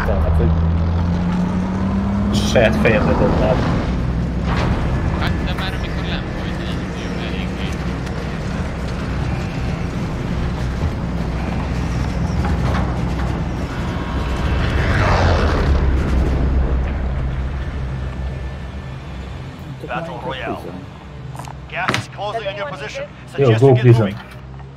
Tehát, hogy saját fejemre dobnád. Hát, de már amikor nem volt így jó eléggé. Battle Royale. Gas is closing on your position. Jó, Suggest go you get prison. moving.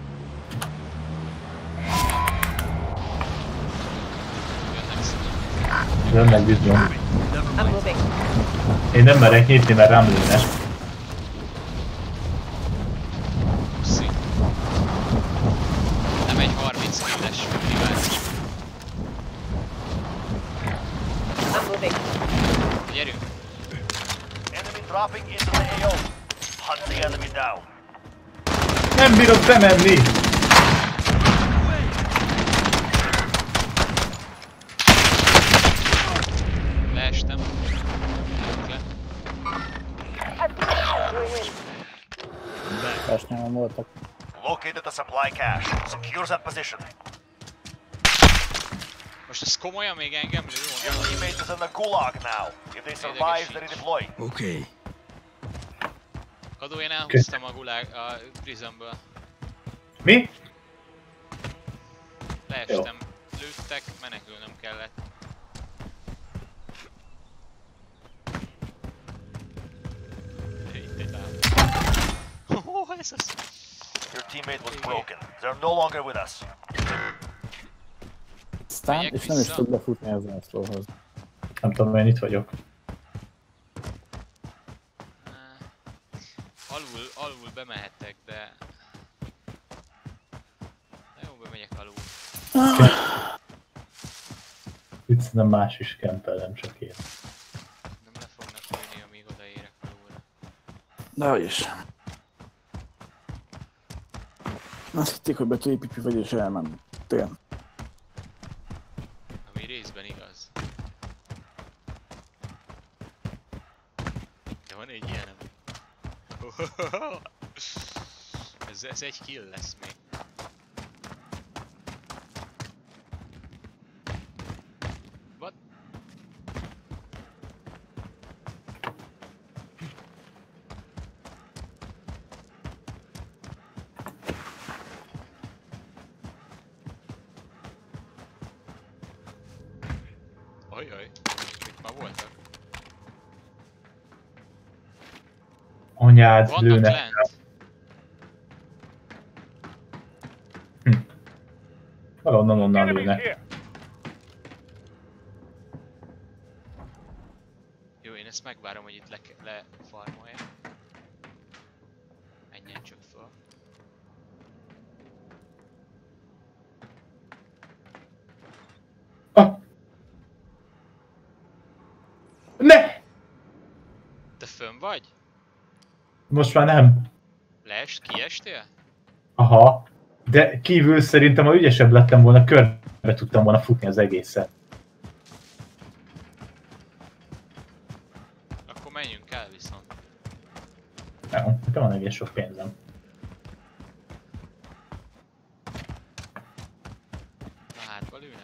Jönnek bizony. I'm moving. Én nem merek nyitni, mert rám lőnek. Puszi. Nem egy 30 killes privát. I'm moving. Gyerünk! Enemy dropping into the AO. Hunt the enemy down. Nem bírok bemenni! Leestem. Jövök le. Testnyelem voltak. Located the supply cache. Secure that position. Most ez komolyan még engem lő? Your teammate is in the gulag now. If they survive, they redeploy. Okay. Kadó, én elhúztam a prisonből. Mi? Leestem. Lőttek, menekülnöm kellett. Itt egy láb. Ez az. Your teammate was broken. They're no longer with us. Aztán, Megyek és nem is vissza. tud befutni az zászlóhoz. Nem tudom, én itt vagyok. Alul bemehettek, de... Na jó, bemegyek alul. Itt szerintem más is kempel, nem csak én. Nem le fognak lőni, amíg odaérek alulra. Dehogy is. Azt hitték, hogy betűépítő vagy és elmentél. Ami részben igaz. De van egy ilyenem. Ez egy kill lesz még. What? Ajaj, itt már voltak. Anyád Vannak lőnek. lent. Valahonnan onnan Enemies lőnek. here. Jó, én ezt megvárom, hogy itt lefarmolják. Menjen csak föl. Ah! Ne! Te fönn vagy? Most már nem. Kiestél? Aha. De kívül szerintem, ha ügyesebb lettem volna, körbe tudtam volna futni az egészet. Akkor menjünk el viszont. Jó, nekem van egész sok pénzem. Na hátba lőnek.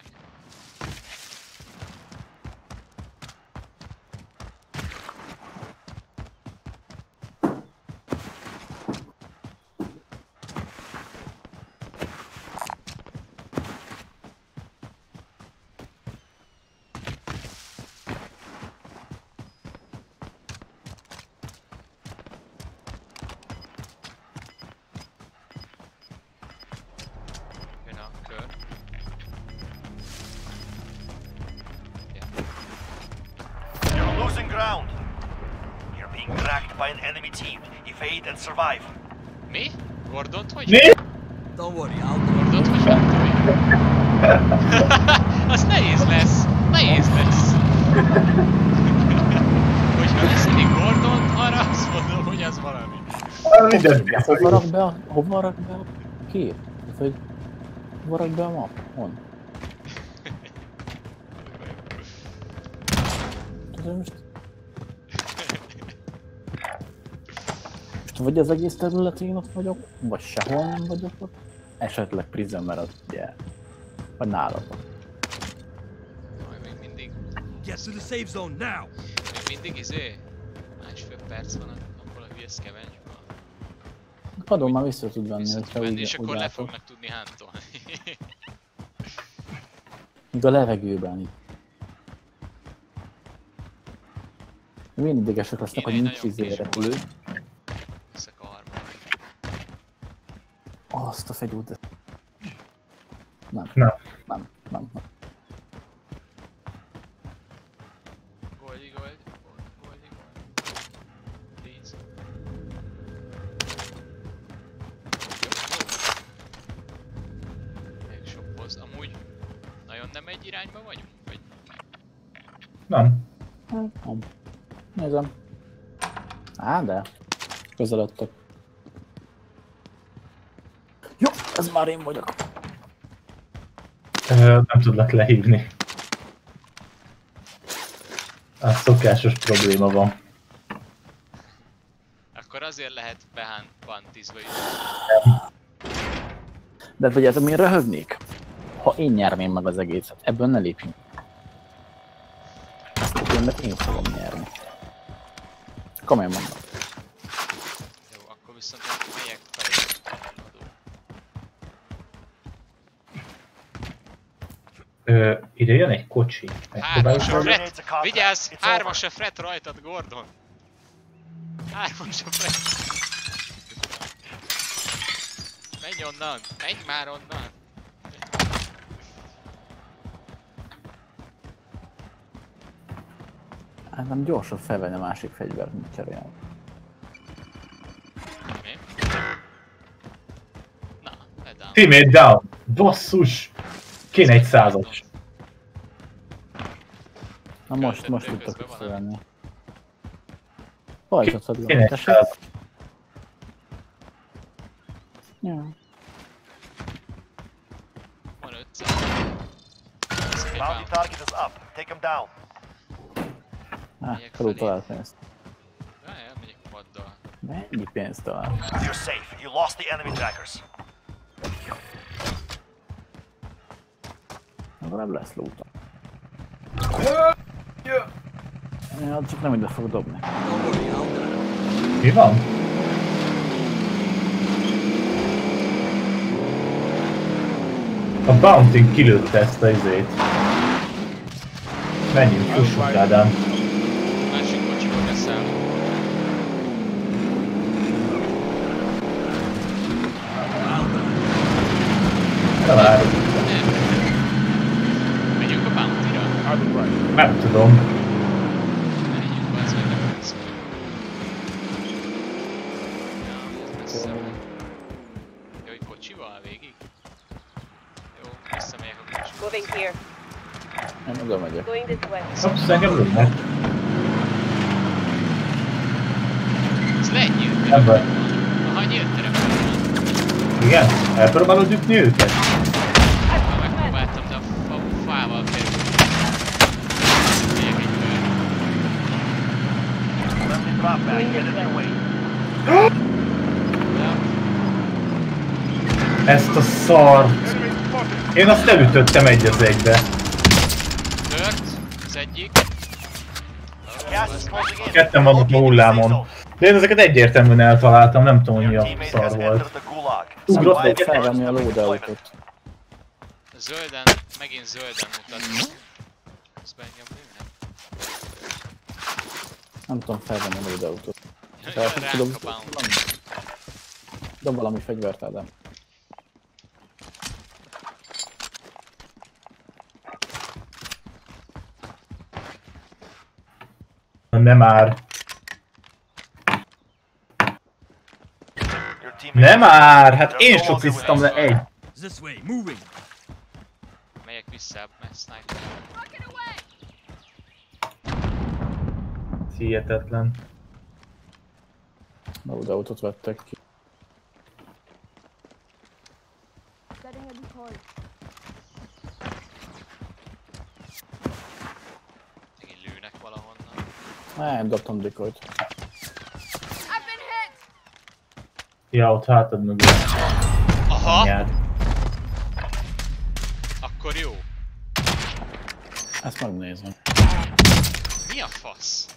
Jön a kör. You're losing ground. You're being tracked by an enemy team. Evade and survive. Mi? Gordont hogy? Mi? Don't worry, I'll Gordont hogy mentői? Az nehéz lesz! Nehéz lesz! Hogyha lesz még Gordont, arra azt mondom, hogy az valami. Minden. Hova rak be a kép? Ez, hogy hova rak be a map? Hon? Most vagy az egész területén ott vagyok, vagy sehol nem vagyok ott. Esetleg prison, mert az ugye, vagy nálatok. Majd még Get to the safe zone now. Még mindig másfél perc van abból a hülye scavenge-ből. Padon már vissza tud venni, Vissza hogyha tud venni, úgy, és akkor úgy le látod. fognak tudni hántolni. Még a levegőben itt. Milyen idegesek lesznek, hogy Kéne egy nincs nagyon kis repülő. Összekavarva. Azt a fegyút, de... Nem. Nem. Nem. Goldi. 10. Még sok boss. Amúgy nagyon nem egy irányba vagyunk? Vagy Nem. Nem. Nézem. Á, de. Közeledtek. Jó, ez már én vagyok. Nem tudlak lehívni. A szokásos probléma van. akkor azért lehet behantizva is. De tudjátok, én röhögnék? Ha én nyerném meg az egészet, ebből ne lépjünk. Ezt a filmet én fogom nyerni. Komolyan mondom. Jó, akkor viszont melyek felé adó. Ide jön egy kocsi. Hármas a Megpróbáljuk- Fred! Vigyázz! Hármas a Fred rajtad, Gordon! Hármas a Fred! Menj onnan! Menj már onnan! Hát nem gyorsan felvenni a másik fegyvert, mint cserélni. Mi? Na, ledáll. Teammate down! Basszus! Kéne egy százas. Na most Közben tudtak van, visszavenni. Hajthatod Kéne le, egy tessék? százas. Ja. Van 500. Ez egy Bounty bounty. target is up. Take him down. Felül talált pénzt. Jaj, megyek paddal. Mennyi pénzt talál? You're safe. You lost the enemy trackers. Legalább lesz loot. Ja, csak nem ide fog dobni. Mi van? A Bounty kilőtte ezt a izét. Menjünk, fussunk Ádám. Másik kocsiba beszállunk. Nem várjuk. Megyünk a bounty-ra? Nem tudom. Menjünk, az meg nem lesz. Ja, ez messze van. Jó, hogy kocsival végig? Jó, visszamegyek a kocsiba. Moving here. Én oda megyek. Going this way. Hops, engem lőnek. Ez lehet nyílt Nem baj. terem. Aha, nyílt terem van. Igen? Elpróbálod ütni őket? Ha megpróbáltam, de a fával kerül. Megyek egy kör. Friendly drop back. Get in your way. De Ezt a szart. Én azt elütöttem egy az egybe. tört, az egyik. Gas is closing in. Ketten vannak a hullámon. De én ezeket egyértelműen eltaláltam, nem tudom, hogy mi Your a teammate szar has volt. entered the gulag. Nem Ugrott tudok egyet. felvenni a loadoutot. Zölden, megint zölden mutat. Közben engem lőnek. Nem tudom felvenni a loadoutot. Jön Nem tudom, ránk a bounty. dob valami fegyvert, Ádám. Nem már. Your teammate Nem már! Hát én sociztam le egy. This way, moving. Megyek vissza, mert sniper. Hihetetlen. Loadoutot vettek ki. Megint lőnek valahonnan. Nem, dobtam decoyt. Ja, ott hátad mögül. Aha! Anyád. Akkor jó. Ezt megnézem. Mi a fasz?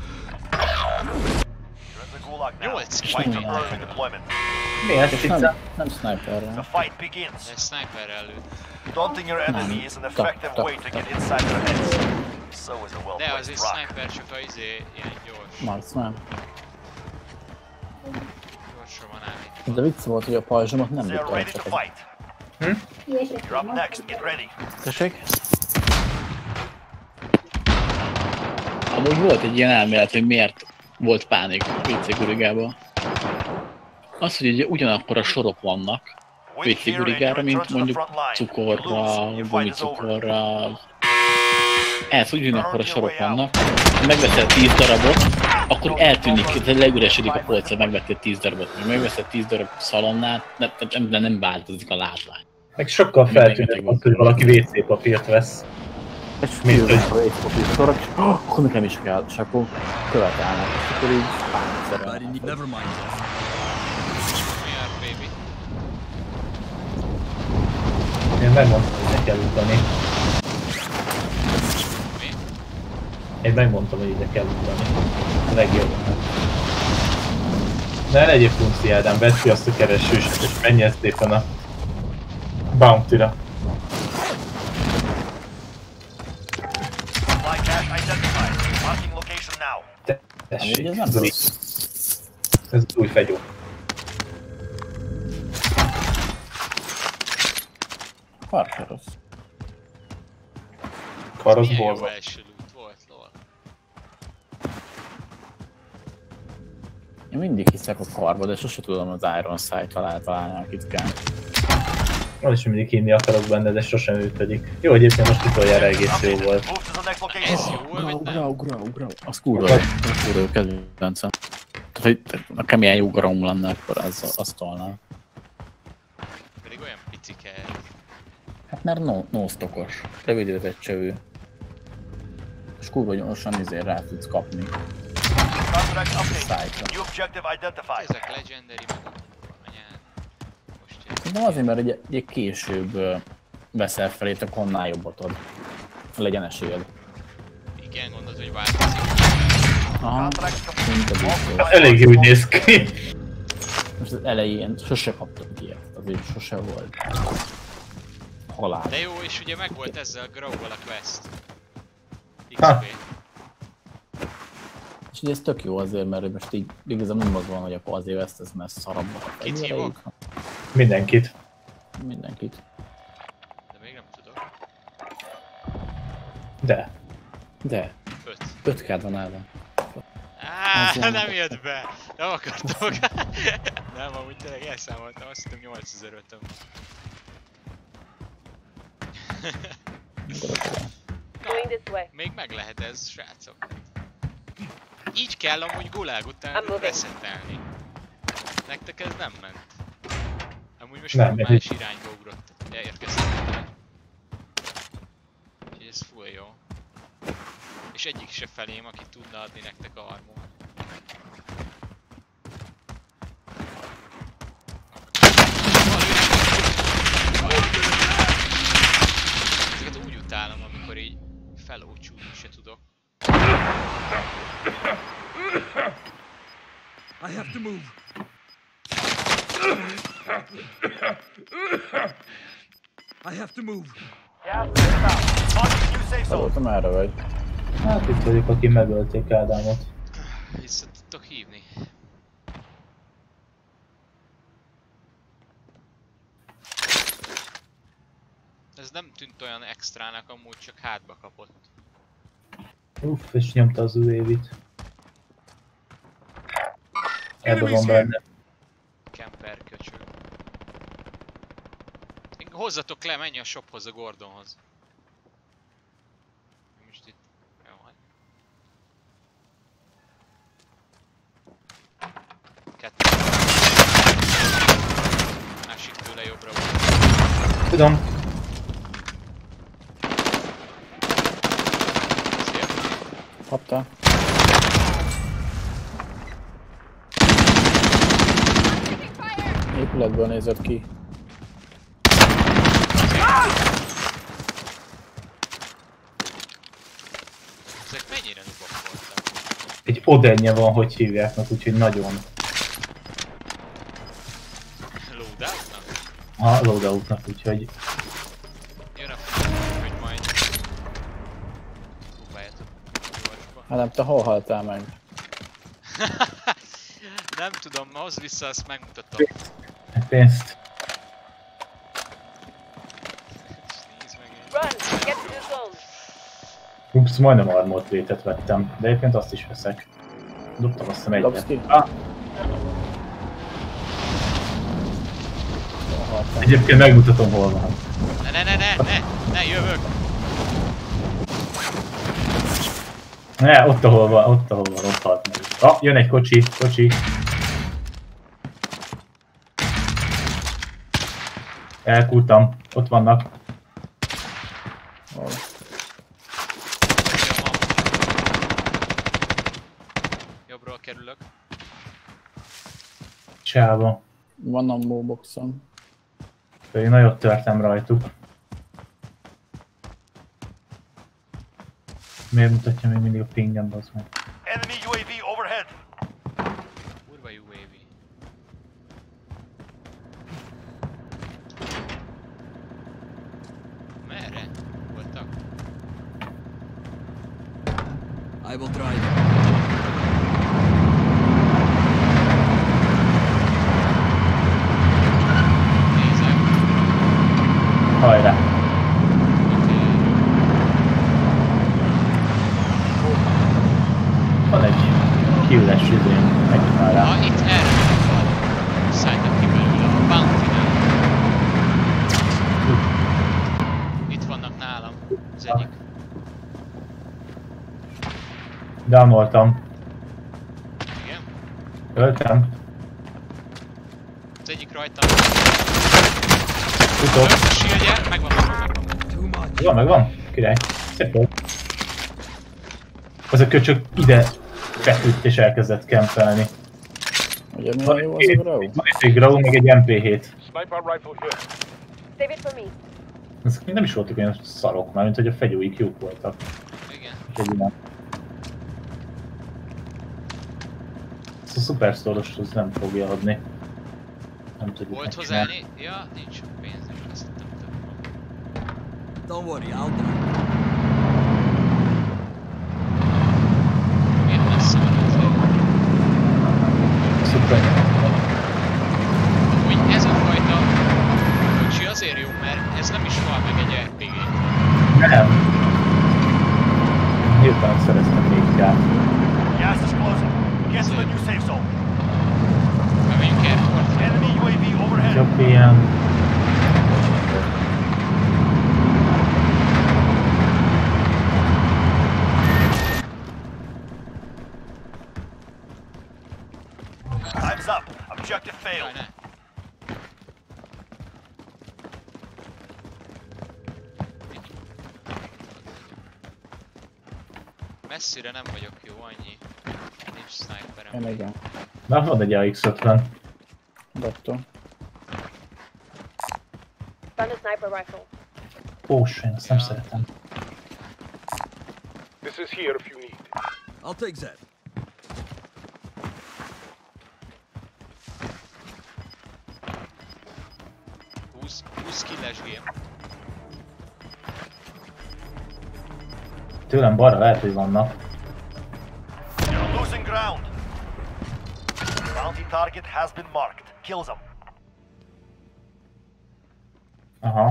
You're in the gulag now. Nyolc Fight to kill. earn redeployment. Miért pizza? Nem sniperrel. The fight begins. Ez sniperrel lőtt. Daunting your enemy is an effective way to get inside their heads. So is a De well-placed azért rock. sniper csak a ilyen gyors. Marksman. Gyorsra van állítva. De vicc volt, hogy a pajzsomat nem They're tudta ready to elcsapni. fight. You're up next. Get ready. Tessék? Amúgy volt egy ilyen elmélet, hogy miért volt pánik WC Gurigában. Az, hogy ugye ugyanakkor a sorok vannak WC Gurigára, mint mondjuk cukorra, gumicukorra. Ez, hogy ugyanakkor a sorok vannak. Ha megveszel 10 darabot, akkor eltűnik, leüresedik a polca, megvettél 10 darabot. Ha megveszel 10 darab szalonnát, nem változik a látvány. Meg sokkal feltűnőbb az, hogy valaki WC papírt vesz. És félnek a WC sorok, és akkor nekem is kell, és akkor követelnek, és akkor így pánikszerűen. Never mind. Mi a baby? Én megmondtam, hogy ide kell ugrani. Mi? Én megmondtam, hogy ide kell ugrani. A legjobb. Ne legyél funci, Ádám, vedd ki azt a keresőst, és menj ezt szépen a bounty-ra. Supply cache identified. Marking location now. Tessék, Amúgy ez nem Zoli. rossz. Ez új fegyó. Kar se rossz. Kar az Milyen jó borzal. első loot volt, lol. Én mindig hiszek a karba, de sose tudom az Iron Sight alá találni, akit kell. Az is mindig hinni akarok benne, de sosem működik. Jó, egyébként most utoljára egész jó volt. Move to the next location. Ez jó, vagy nem? Ugra. Az kurva jó kedvencem. Tehát, hogy nekem ilyen jó garom lenne, akkor azt tolnám. Pedig olyan picike. Hát mert no-stockos, rövidített csövű. És kurva gyorsan izé rá tudsz kapni. Contract update. Sight-ra. New objective identified. Ezek legendary, meg a kurva anyád. Most jön. Szerintem azért, mert egy később veszel felét, akkor annál jobbat ad. Legyen esélyed. Igen, gondolod, hogy változik. Aha, Contract complete. mint a biztos. Hát elég úgy néz ki. Most az elején sose kaptam ilyet, azért sose volt. Halál. De jó, és ugye megvolt ezzel a Grow-val a quest. Ha. XP. És ugye ez tök jó azért, mert most így igazából nem az van, hogy akkor azért vesztesz, mert szarabbak a Kit fegyvereid. hívok? Mindenkit. Mindenkit. De még nem tudok. De. De, 5. 5 kád van állva. Nem jött be! Nem akartok! Nem, amúgy tényleg elszámoltam, azt hittem 8005-öm van. Going this way. Még meg lehet ez, srácok. Így kell amúgy gulág után I'm moving. reszettelni. Nektek ez nem ment. Amúgy most Nem, más irányba ugrott. Érkeztem. Úgyhogy ez full jó. És egyik se felém, aki tudna adni nektek armor. Ezeket úgy utálom, amikor így felócsúzni se tudok. I have to move. I have to move. Gas is inbound. Marking new safe zone. Azóta merre vagy? Hát itt vagyok, aki megölték Ádámot. Vissza tudtok hívni. Ez nem tűnt olyan extrának, amúgy csak hátba kapott. Uff, és nyomta az UAV-t. Ebben van benne. Kemper köcsög. Hozzatok le, menj a shophoz, a Gordonhoz. Most itt... Jó, hát. Kettő. Másik tőle jobbra van. Tudom. Szép. Kapta? Épületből nézett ki. Ezek mennyire nubok voltak? Egy odennye van, hogy hívják, úgyhogy nagyon... Loadoutnak? Ha, loadoutnak, úgyhogy... Jön a f***, hogy majd... Próbáljátok gyorsba. Hát nem, te hol haltál meg? Nem tudom, hozz vissza, azt megmutatom. Pénzt. Nézd meg én. Run! Get to the zone! Ups, majdnem armor plate-et vettem, de egyébként azt is veszek. Dobtam azt hiszem Dobsz egyet. ki? Ah, Hol haltál? egyébként megmutatom, hol van. Ne, jövök! Ne, ott ahol van, ott halt meg. Ah, jön egy kocsi. Elkúrtam, ott vannak. Hol? Jobbról kerülök. Csáva. Van a boxon. Pedig nagyot törtem rajtuk. Miért mutatja még mindig a pingem, bazd meg? Enemy UAV overhead. Kurva UAV. Merre? Voltak? I will drive. Nézek. Hajrá! Van egy killes izén, megtalál rá. Itt erre van. Szálltak ki belőle a bounty-nál. Itt vannak nálam. Az egyik. Downoltam. Igen? Öltem. Az egyik rajtam. Futok. Ölt a shieldje, megvan. Too much. Megvan? Király. Szép volt. Az a köcsög ide feküdt és elkezdett kempelni. Ugye milyen jó az a Grau? Van egy Grau, meg egy MP7. Sniper rifle here. Save it for me. Ezek még nem is voltak olyan szarok már, mint hogy a fegyóik jók voltak. Igen. Úgyhogy nem. Ezt a Superstore-oshoz nem fogja adni. Nem tudjuk Volt megcsinálni. hozzáállni? Ja, nincs sok pénz, és azt hittem több van. Don't worry, I'll drive. Milyen messze van az egy. Szuper. Hogy ez a fajta kocsi azért jó, mert ez nem is hal meg egy RPG-t. Nem. Hirtelen szereztem még ját. Gas is closing. Get to the new safe zone. Bemegyünk airport. Enemy UAV overhead. Jobb ilyen. Time's up. Objective Jaj, failed. ne. Messzire nem vagyok jó, annyi. Nincs sniperem. Én igen. Na, van egy AX-50. Dobtam. Found a sniper rifle. Én azt nem szeretem. This is here if you need. I'll take that. Húsz killes game. Tőlem balra lehet, hogy vannak. You're losing ground. Bounty target has been marked. Kill them. Aha.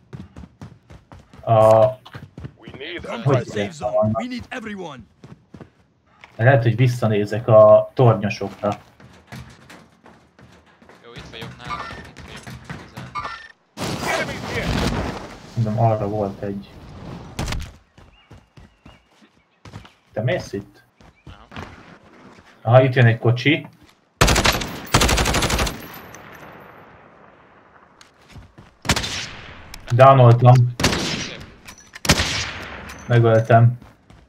We need Come Hogy to the safe zone. vannak? We need everyone. Lehet, hogy visszanézek a tornyosokra. Jó, itt vagyok nálam. Itt vagyok közel. enemies here. Mondom, arra volt egy... Te mész itt? Aha. Aha, itt jön egy kocsi. Downoltam. Szép. Megöltem.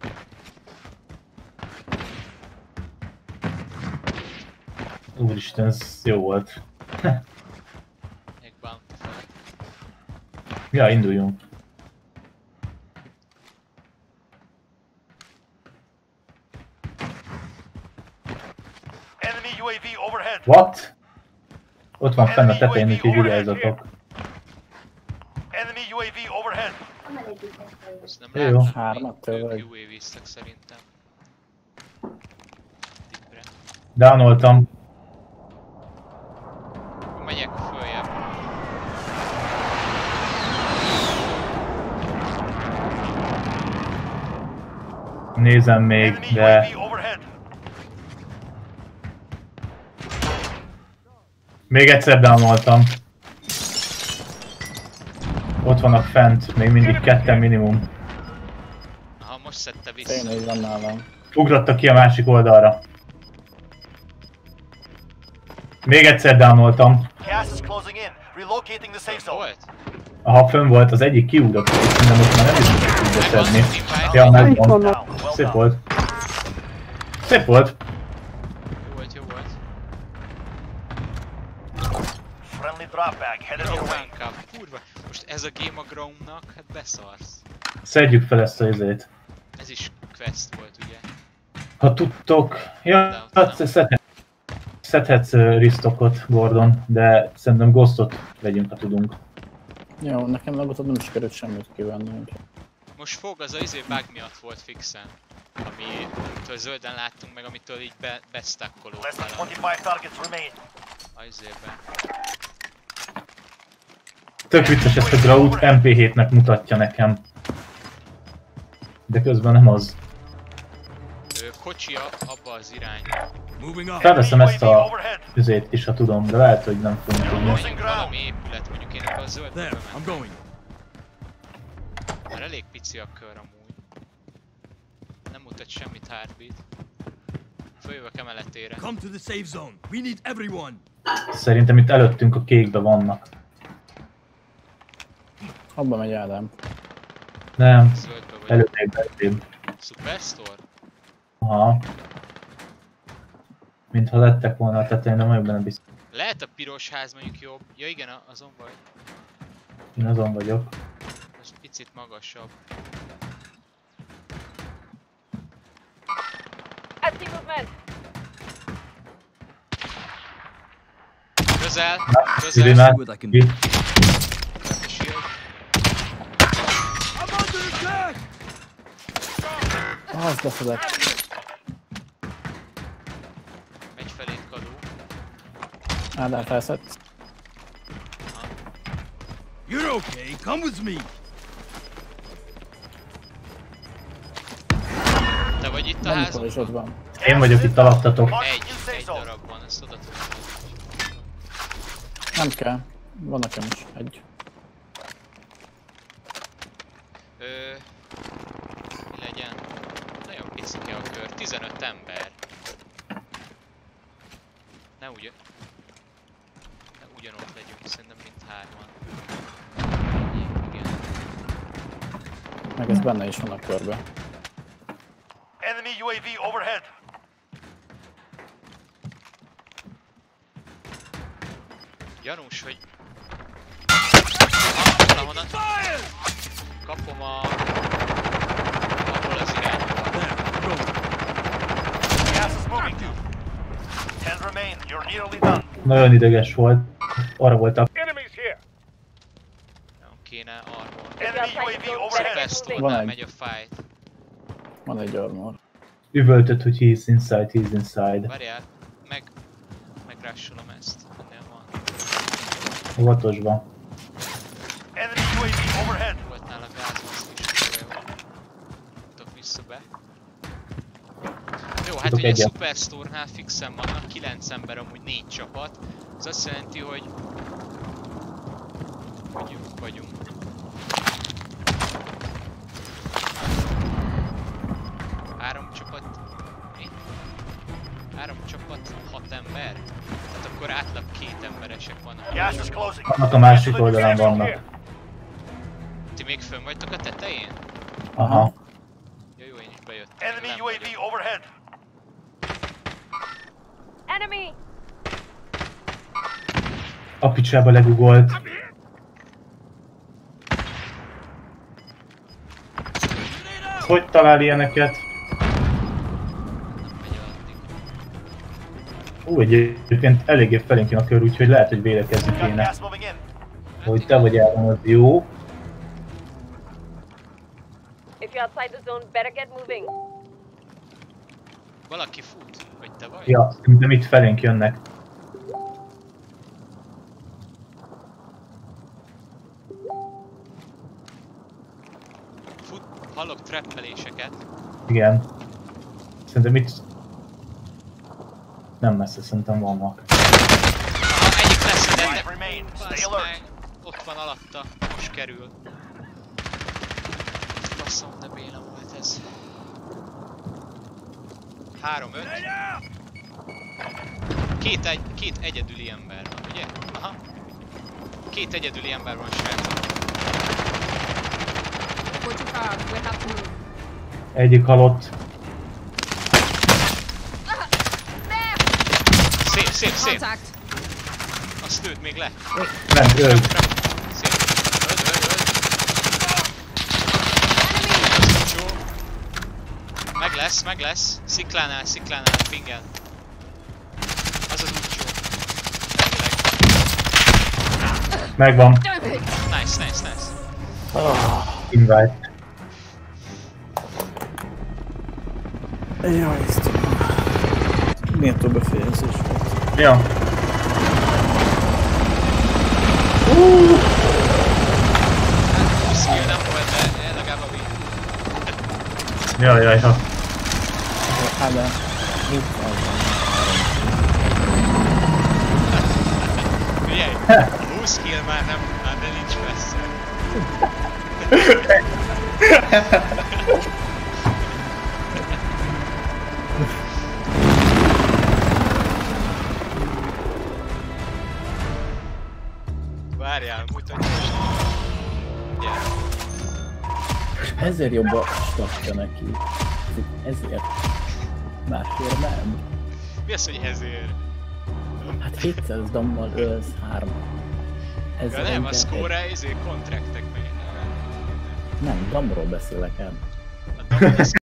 Úristen, ez jó volt. Még bounty fel. Ja, induljunk. Enemy UAV overhead. What? Ott van fenn a tetején, úgyhogy vigyázzatok. Enemy UAV overhead. Ezt nem Jó. látom, Hármat ők tőleg. UAV-ztek szerintem. Dipre. Downoltam. Megyek följebb. Nézem még, Enemy de UAV overhead. még egyszer downoltam. Ott vannak fent, még mindig ketten minimum. Aha, most szedte vissza. Tényleg így van nálam. Ugrottak ki a másik oldalra. Még egyszer downoltam. Gas is closing in. Relocating the safe zone. Volt? Aha, fönn volt, az egyik kiugrott, de most már nem is tudja Megvan, szedni. invite. Ja, megvan. Down. Well Szép done. volt. Szép volt. Jó volt, jó volt. Friendly drop bag headed your way. Inkább. Kurva, most ez a game a Groundnak, hát beszarsz. Szedjük fel ezt a izét. Ez is quest volt, ugye? Ha tudtok... Ja, hát szedhetsz Ristokot, Gordon, de szerintem Ghostot vegyünk, ha tudunk. Jó, nekem legutóbb nem sikerült semmit kivenni. Most fog az a bug miatt volt fixen. Amitől zölden láttunk meg, amitől így Less than bestackolódtál 25 targets remain. a izébe. Tök vicces, ezt a Grout MP7-nek mutatja nekem. De közben nem az. Kocsi abba az irányba. Moving up. Felveszem ezt UAV a overhead. üzét is, ha tudom, de lehet, hogy nem fogunk tudni. Valami épület, mondjuk én ebbe a zöldbe There, I'm bementem. going. Már elég pici a kör amúgy. Nem mutat semmit heartbeat. Följövök emeletére. Come to the safe zone. We need everyone. Szerintem itt előttünk a kékbe vannak. Abba megy Ádám. Nem, Zöldbe vagy. előbb. Superstore? Aha. Mintha lettek volna a tetején, de nagyon benne biztos. Lehet a piros ház mondjuk jobb. Ja igen, azon vagy. Én azon vagyok. Ez picit magasabb. I see movement. Közel! Irinát, what I can do. Shield. I'm under attack! Az leszedett. Megy feléd kadó. Ádám felszett. You're okay. Come with me. Te vagy itt a Amikor házon? is ott van. én vagyok itt alattatok. Egy darab van, ezt oda tudom. Nem kell. Van nekem is egy. Mi legyen? Nagyon picike a kör, 15 ember. Ne ugyanott legyünk, szerintem mint hárman. Igen. Meg ez benne is van a körbe. Enemy UAV overhead. Gyanús, hogy... Valahonnan kapom abból az irányból. There, I'm going. Gas is moving. 10 remain. You're nearly done. Nagyon ideges volt. Arra voltak. Enemies here. Nem kéne arról. Enemy UAV overhead. Superstore-nál megy a fight. Van egy armor. Üvöltött, hogy he's inside. Várjál, megrássolom ezt. Ennél van. Óvatosban. Enemy UAV overhead. Volt nála gázmaszk is, jó. Tudok vissza be. Jó, hát Tudok ugye a egyet. Superstore-nál fixen vannak 9 ember, amúgy 4 csapat. Ez azt jelenti, hogy jók vagyunk. Három csapat, 6 ember. Tehát akkor átlag 2 emberesek vannak. Gas is closing. Annak a másik oldalán vannak. Ti még fönn vagytok a tetején? Aha. Ja, jó, én is bejöttem. Enemy Nem UAV vagyok. overhead. Enemy! A picsába legugolt. Hogy talál ilyeneket? Megy addig. Egyébként eléggé felénk jön a kör, úgyhogy lehet, hogy védekezni Got kéne. gas moving in. Hogy te vagy Áron, az jó. If you're outside the zone, better get moving. Valaki fut? Vagy te vagy? Ja, szerintem itt felénk jönnek. Fut, hallok trappeléseket. Igen. Szerintem itt... Nem messze, szerintem vannak. Aha, egyik leszedett, Five remain. Stay bassz alert. meg. Ott van alatta, most kerül. Basszom, de béna volt ez. 3-5. Két egyedüli ember van, ugye? Aha. Két egyedüli ember van, srácok. Go too far. We'll have to move. Egyik halott. Szép. Contact. Azt lőd még le. Nem, öld. Szép. Öld. Jó. Meg lesz. Sziklánál, pingel. Az az úgycsó. Megvan. Nice. Invite. Jaj, Istenem. Méltó befejezés volt. Ja. Skill nem volt, de legalább a win. Ja. Hát de... Mit az? Figyelj, 20 kill már de nincs messze. Várjál, mutatj most. Gyere. Ezért jobb a statja neki. Ezért. Másért nem. Mi az, hogy ezért? Hát 700 dammal ölsz 3. Ja nem, a score ezért kontraktek meg. Nem, damról beszélek el. A damon az